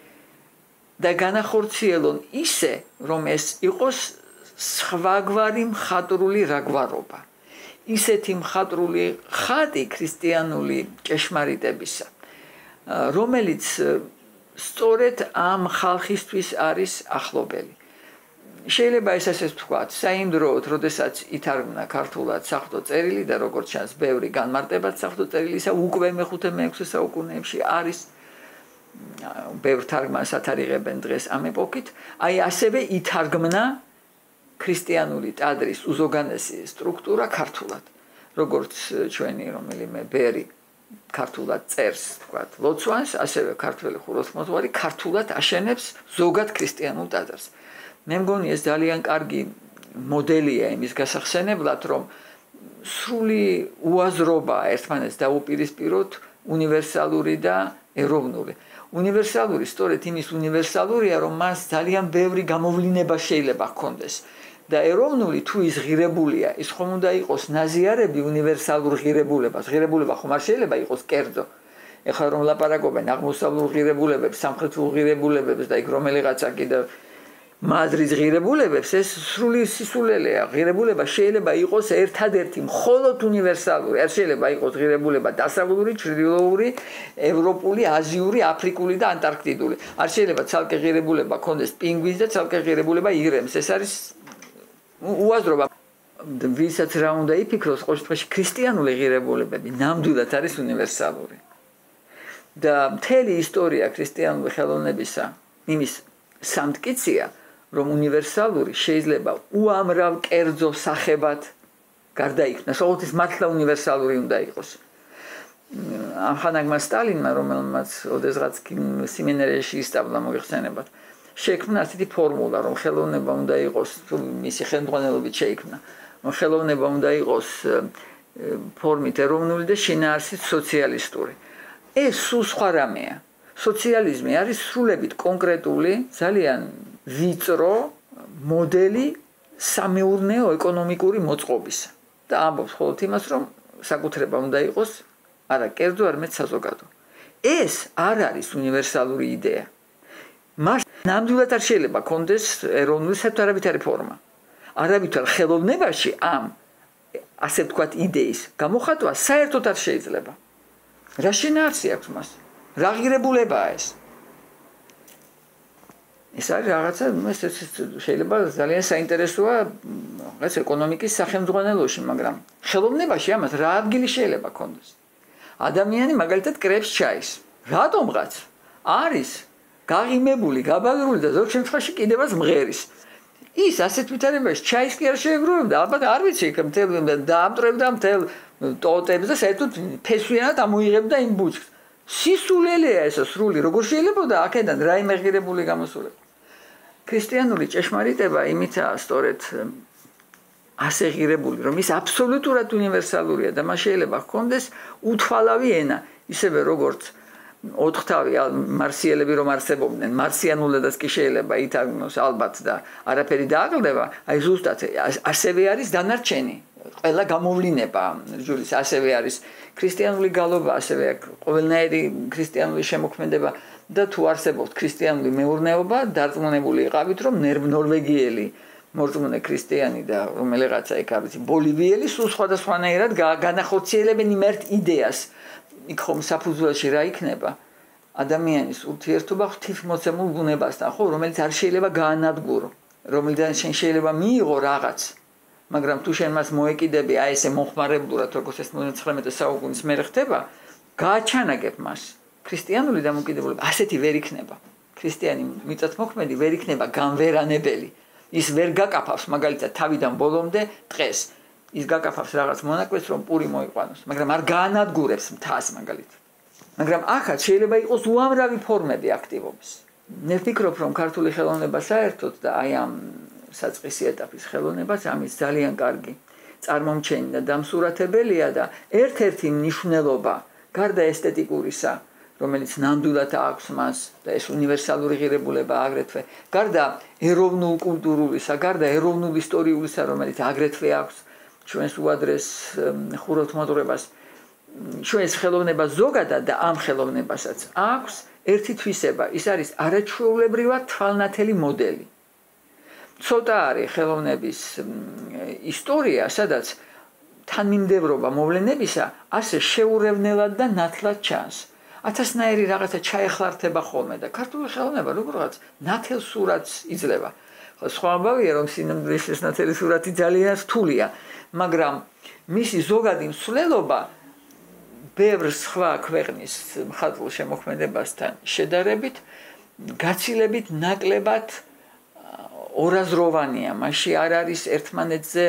Speaker 2: და განახორციელონ ისე, რომ ეს იყოს სხვაგვარი მხატვრული რაგვარობა. ისეთი მხატვრული ხატი ქრისტიანული ჭეშმარიტებისა, რომელიც სწორედ ამ ხალხისთვის არის ახლობელი. შეიძლება ეს ასე ვთქვათ, საიმდროოდ, როდესაც ითარგმნა ქართულად საღვთო წერილი და როგორც ჩანს, ბევრი განმარტებად საღვთო წერილისა უკვე მეხუთე მეექვსე საუკუნეებში არის. ბევრ თარგმანს ათარიღებენ დღეს ამ ეპოქით, აი ასევე ითარგმნა ქრისტიანული ტაძრის უზოგანესი სტრუქტურა ქართულად, როგორც ჩვენი რომელიმე ბერი ქართულად წერს, ვთქვათ, ლოცვანს, ასევე ქართველი ხუროთმოძღვარი ქართულად აშენებს ზოგად ქრისტიანულ ტაძარს. მე მგონი ეს ძალიან კარგი მოდელია იმის გასახსენებლად, რომ სრული უაზრობა ერთმანეთს დაუპირისპიროთ უნივერსალური და ეროვნული. უნივერსალური სწორედ იმის უნივერსალურია, რომ მას ძალიან ბევრი გამოვლინება შეიძლება ჰქონდეს. და ეროვნული თუ ის ღირებულია, ის ხომ უნდა იყოს ნაზიარები უნივერსალურ ღირებულებას. ღირებულება ხომ არ შეიძლება იყოს კერძო. ეხლა რომ ლაპარაკობენ აღმოსავლურ ღირებულებებს, სამხრეთულ ღირებულებებს და იქ რომელიღაცა კიდევ მადრის ღირებულებებს, ეს სრული სისულელეა. ღირებულება შეიძლება იყოს ერთადერთი მხოლოდ უნივერსალური. არ შეიძლება იყოს ღირებულება დასავლური, ჩრდილოური, ევროპული, აზიური, აფრიკული და ანტარქტიდული. არ შეიძლება ცალკე ღირებულება ქონდეს პინგვინს და ცალკე ღირებულება ირემს. ეს არის უაზრობა. ვისაც რა უნდა იფიქროს, ყოველ შემთხვევაში ქრისტიანული ღირებულებები ნამდვილად არის უნივერსალური. და მთელი ისტორია ქრისტიანული ხელოვნებისა იმის სამტკიცია, რომ უნივერსალური შეიძლება უამრავ კერძო სახებად გარდაიქმნას, ოღონდ ის მართლა უნივერსალური უნდა იყოს. ამხანაგმა სტალინმა, რომელმაც ოდესღაც სემინარიაში ისწავლა მოგეხსენებათ, შექმნა ასეთი ფორმულა, რომ ხელოვნება უნდა იყოს, მისი ხელმძღვანელობით შეიქმნა, რომ ხელოვნება უნდა იყოს ფორმით ეროვნული და შინაარსით სოციალისტური. ეს სულ სხვა რამეა. სოციალიზმი არის სრულებით კონკრეტული, ძალიან ვიწრო მოდელი სამეურნეო ეკონომიკური მოწყობისა. და ამბობს მხოლოდ იმას, რომ საკუთრება უნდა იყოს არა კერძო, არამედ საზოგადო. ეს არ არის უნივერსალური იდეა. მას ნამდვილად არ შეიძლება კონდეს ეროვნული საერთოდ არავითარი ფორმა. არავითარ ხელოვნებაში ამ ასე ვთქვათ იდეის გამოხატვა საერთოდ არ შეიძლება. რა შინაარსი აქვს მას? რა ღირებულებაა ეს? ეს არის რაღაცა, ეს შეიძლება ძალიან საინტერესოა რაღაც ეკონომიკის სახელმძღვანელოში, მაგრამ ხელოვნებაში ამას რა ადგილი შეიძლება კონდეს? ადამიანი მაგალითად კრებს ჩაის. რატომღაც არის გაღიმებული, გაბაგრული და ზოგ შემთხვევაში კიდევაც მღერის. ის ასეთ ვითარებაში ჩაის კი არ შეეგროვებდა, ალბათ არ ვიცი, იქ მთელ დაამტრევდა მთელ ტოტებს და საერთოდ ფესვიანად ამოიღებდა იმ ბუჩქს. სისულელეა ეს სრული, როგორ შეიძლება და აქედან რაიმე ღირებული გამოსულიყო. ქრისტიანული ჭეშმარიტება იმითაა სწორედ ასე ღირებული, რომ ის აბსოლუტურად უნივერსალურია და მას შეიძლება ჰქონდეს უთვალავი ენა, ისევე როგორც ოთხთავი მარსიელები რომ არსებობდნენ, მარსიანულადაც კი შეიძლება ითარგმნოს ალბათ და არაფერი დააკლდება, აი ზუსტად ასევე არის დანარჩენი. ყველა გამოვლინება ჯულის ასევე არის ქრისტიანული გალობა, ასევე ყოველნაირი ქრისტიანული შემოქმედება და თუ არსებობს ქრისტიანული მეურნეობა, დარწმუნებული იყავით, რომ ნორვეგიელი მორწმუნე ქრისტიანი და რომელიღაცა იქ არის ბოლივიელი სულ სხვადასხვანაირად განახორციელებენ იმ ერთ იდეას. იქ ხომ საფუძველში რა იქნება? ადამიანის ურთიერთობა ღვთისმოცემულ ბუნებასთან, ხო, რომელიც არ შეიძლება გაანადგურო, რომელიდან შენ შეიძლება მიიღო რაღაც. მაგრამ თუ შენ მას მოეკიდები აი ესე მომხმარებლურად, როგორც ეს მეცხრამეტე საუკუნის მერე ხდება, გააჩანაგებ მას. ქრისტიანული დამოკიდებულება ასეთი ვერ იქნება. ქრისტიანი მიწათმოქმედი ვერ იქნება განვერანებელი. ის ვერ გაკაფავს მაგალითად თავიდან ბოლომდე დღეს. ის გაკაფავს რაღაც მონაკვეთს რომ პური მოიყვანოს, მაგრამ არ გაანადგურებს მთას მაგალითად. მაგრამ ახაც შეიძლება იყოს უამრავი ფორმები აქტივობის. მე ვფიქრობ რომ ქართული ხელოვნება საერთოდ და აი ამ საწყისი ეტაპის ხელოვნებაც ამის ძალიან კარგი წარმომჩენი და დამსურათებელია და ერთ-ერთი მნიშვნელობა გარდა ესთეტიკურისა, რომელიც ნამდვილად აქვს მას და ეს უნივერსალური ღირებულება აგრეთვე, გარდა ეროვნულ კულტურულისა, გარდა ეროვნულ ისტორიულისა, რომელიც აგრეთვე აქვს ჩვენს უადრეს ხუროთმოძღვრებას, ჩვენს ხელოვნებას ზოგადად და ამ ხელოვნებასაც აქვს ერთი თვისება, ის არის არაჩვეულებრივად თვალნათელი მოდელი. ცოტა არის ხელოვნების ისტორია, სადაც თანმიმდევრობა მოვლენებისა ასე შეურევნელად და ნათლად ჩანს. ათასნაირი რაღაცა ჩაეხლართება ხოლმე და ქართული ხელოვნება როგორღაც ნათელ სურათს იძლევა. სხვა ამბავია რომ სინამდვილეში ეს ნათელი სურათი ძალიან რთულია, მაგრამ მისი ზოგადი მსვლელობა ბევრ სხვა ქვეყნის მხატვრულ შემოქმედებასთან შედარებით გაცილებით ნაკლებად ორაზროვანია, მასში არ არის ერთმანეთზე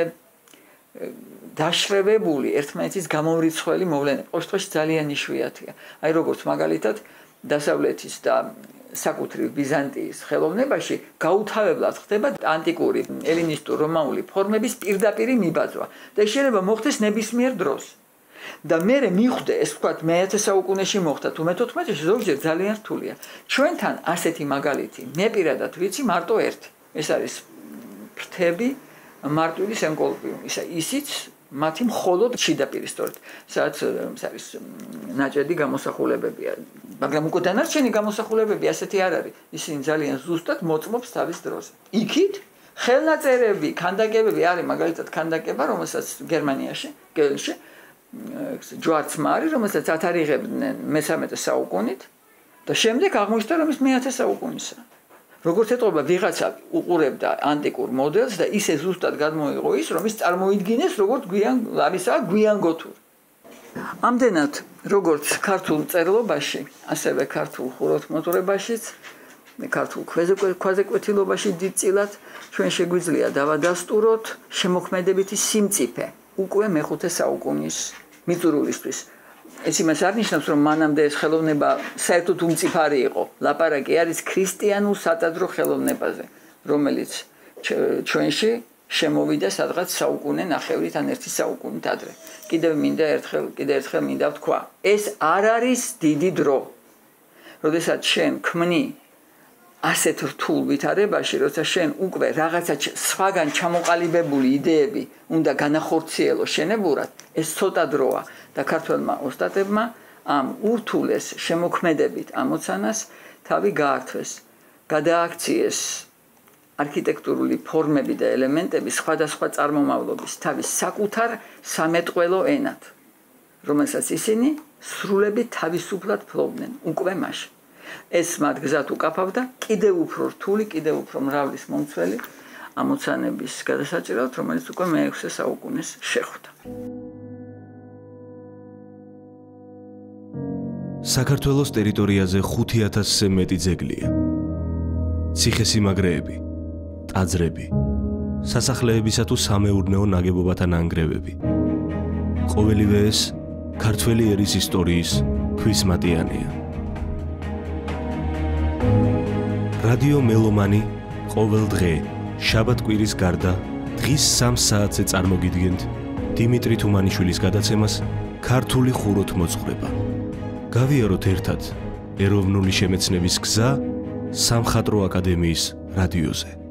Speaker 2: დაშრევებული, ერთმანეთის გამომრიცხველი მოვლენები. ყოველ შემთხვევაში ძალიან იშვიათია. აი როგორც მაგალითად დასავლეთის და საკუთრივ ბიზანტიის ხელოვნებაში გაუთავებლად ხდება ანტიკური, ელინისტურ-რომაული ფორმების პირდაპირი მიბაძვა და შეიძლება მოხდეს ნებისმიერ დროს. და მერე მიხვდე, ეს ვთქვათ, მეათე საუკუნეში მოხდა, თუ მეთოთხმეტეში ზოგჯერ ძალიან რთულია. ჩვენთან ასეთი მაგალითი მე პირადად ვიცი მარტო ერთი. ეს არის ფრთები მარტვილი სენკოლპიუმისა. ისიც მათი მხოლოდ შიდაპირი სწორედ, სადაც არის ნაჭედი გამოსახულებებია. მაგრამ უკვე დანარჩენი გამოსახულებები ასეთი არ არის. ისინი ძალიან ზუსტად მოწმობს თავის დროზე. იქით ხელნაწერები, ქანდაკებები არის მაგალითად ქანდაკება, რომელსაც გერმანიაში, კელნში ჯვარცმარი, რომელსაც ათარიღებდნენ მესამეტე საუკუნით და შემდეგ აღმოჩნდა რომ ის მეათე საუკუნისა. როგორც ეტყობა ვიღაცა უყურებდა ანტიკურ მოდელს და ისე ზუსტად გადმოიღო ის, რომ ის წარმოიდგინეს როგორც გვიან ამისაა გვიან გოთური. ამდენად როგორც ქართულ მწერლობაში, ასევე ქართულ ხუროთმოძღვრებაშიც, ქართულ ქვაზეკვეთილობაში დიდწილად ჩვენ შეგვიძლია დავადასტუროთ შემოქმედებითი სიმწიფე უკვე მეხუთე საუკუნის მიწურულისთვის. ეს იმას არ ნიშნავს, რომ მანამდე ეს ხელოვნება საერთოდ უმწიფარი იყო. ლაპარაკი არის ქრისტიანულ სატაძრო ხელოვნებაზე, რომელიც ჩვენში შემოვიდა სადღაც საუკუნე ნახევრით ან ერთი საუკუნით ადრე. კიდევ მინდა ერთხელ, კიდევ ერთხელ მინდა ვთქვა, ეს არ არის დიდი დრო. როდესაც შენ ქმნი ასეთ რთულ ვითარებაში, როცა შენ უკვე რაღაცა სხვაგან ჩამოყალიბებული იდეები უნდა განახორციელო შენებურად, ეს ცოტა დროა და ქართველმა ოსტატებმა ამ ურთულეს შემოქმედებით ამოცანას თავი გაართვეს, გადააქციეს არქიტექტურული ფორმები და ელემენტები სხვადასხვა წარმომავლობის თავის საკუთარ სამეტყველო ენად, რომელსაც ისინი სრულებით თავისუფლად ფლობდნენ უკვე მაშინ. ეს მათ გზად უკაფავდა კიდევ უფრო რთული, კიდევ უფრო მრავლის მომცველი ამოცანების გადასაჭირად, რომელიც უკვე მეექვსე საუკუნეს შეხვდა.
Speaker 1: საქართველოს ტერიტორიაზე ხუთი ათასზე მეტი ძეგლია. ციხესიმაგრეები, ტაძრები, სასახლეებისა თუ სამეურნეო ნაგებობათა ნანგრევები. ყოველივე ეს ქართველი ერის ისტორიის ქვისმატიანია. რადიო მელომანი ყოველ დღე შაბათ-კვირის გარდა დღის სამ საათზე წარმოგიდგენთ დიმიტრი თუმანიშვილის გადაცემას ქართული ხუროთმოძღვრება. გავიაროთ ერთად ეროვნული შემეცნების გზა სამხატვრო აკადემიის რადიოზე.